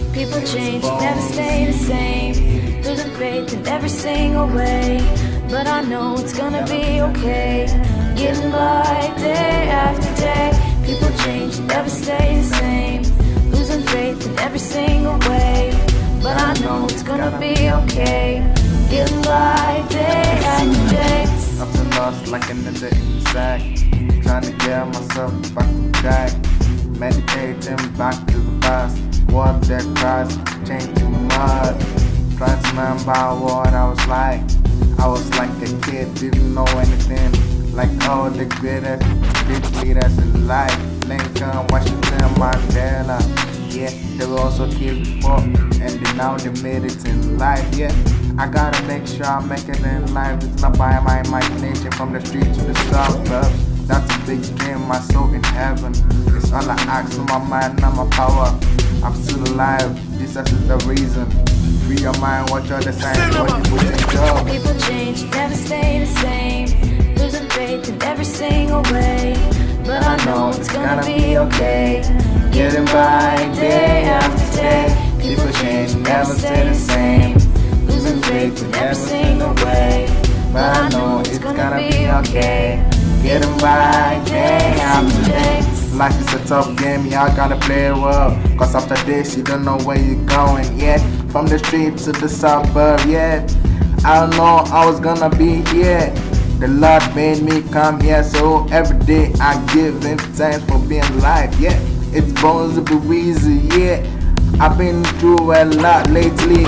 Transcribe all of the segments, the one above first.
People change, never stay the same. Losing faith in every single way, but I know it's gonna be okay. Getting by day after day. People change, never stay the same. Losing faith in every single way, but I know it's gonna be okay. Getting by day after day. I've been lost like another inside, trying to get myself back on track. Meditating back to the past. What that cries, changed too much. Trying to remember what I was like. I was like a kid, didn't know anything. Like all the greatest big leaders in life. Lincoln, Washington, Mandela. Yeah, they were also killed before, and now they made it in life. Yeah, I gotta make sure I make it in life. It's not by my imagination, from the street to the suburbs. That's a big dream, my soul in heaven. It's all I ask for, my mind, not my power. I'm still alive, Jesus is the reason. Free your mind, watch all the signs, what you put in job. People change, never stay the same. Losing faith in every single way, but I know it's gonna be okay. Getting by day after day. People change, never stay the same. Losing faith in every single way, but I know it's gonna be okay. Getting by day after day. Life is a tough game, y'all gotta play it well. Cause after this, you don't know where you're going yet. From the street to the suburb, yeah. I don't know I was gonna be here. The Lord made me come here, so every day I give him thanks for being alive, yeah. It's Bonzy, yeah. I've been through a lot lately,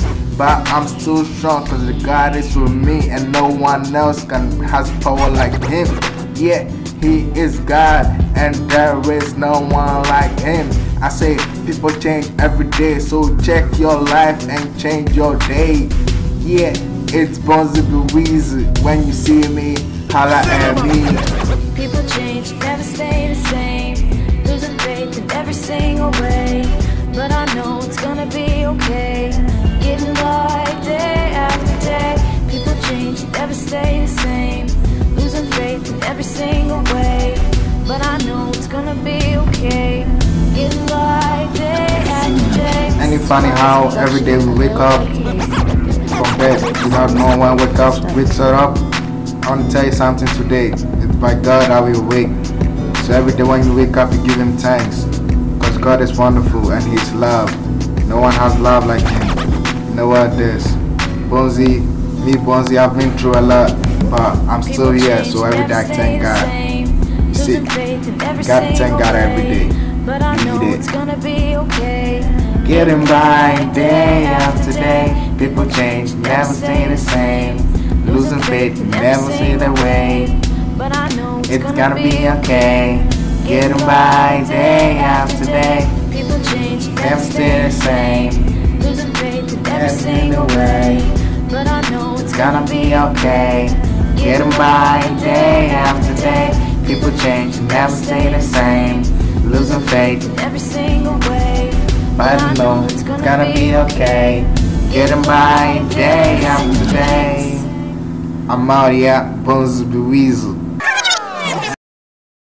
but I'm still strong cause the God is with me, and no one else has power like him. Yeah, he is God, and there is no one like him. I say people change every day, so check your life and change your day. Yeah, it's Bonzy. When you see me, holla at me. People change, never stay the same. Losing faith in every single way, but I know it's gonna be okay. Getting by day after day. People change, never stay the same. Losing faith in every single way, but I know it's gonna be okay. Getting by day after day. Ain't it funny how every day we wake up from bed without knowing when wakes us up? I want to tell you something today. It's by God that we wake. So every day when you wake up, you give him thanks. Because God is wonderful and he is love. No one has love like him. You know what this? Bonzy, I've been through a lot, but I'm still here, so every day I thank God. You see, you gotta thank God every day. You need it. Getting by day after day. People change, never stay the same. Losing faith, never see the way. It's gonna be okay. Getting by day after day. People change, Never stay the same. Losing faith in every single way, but I know It's gonna be okay. Getting by day after day. People change, never stay the same. Losing faith in every single way, but I know it's gonna be okay. Getting by day after day. I'm out here, Bonzy.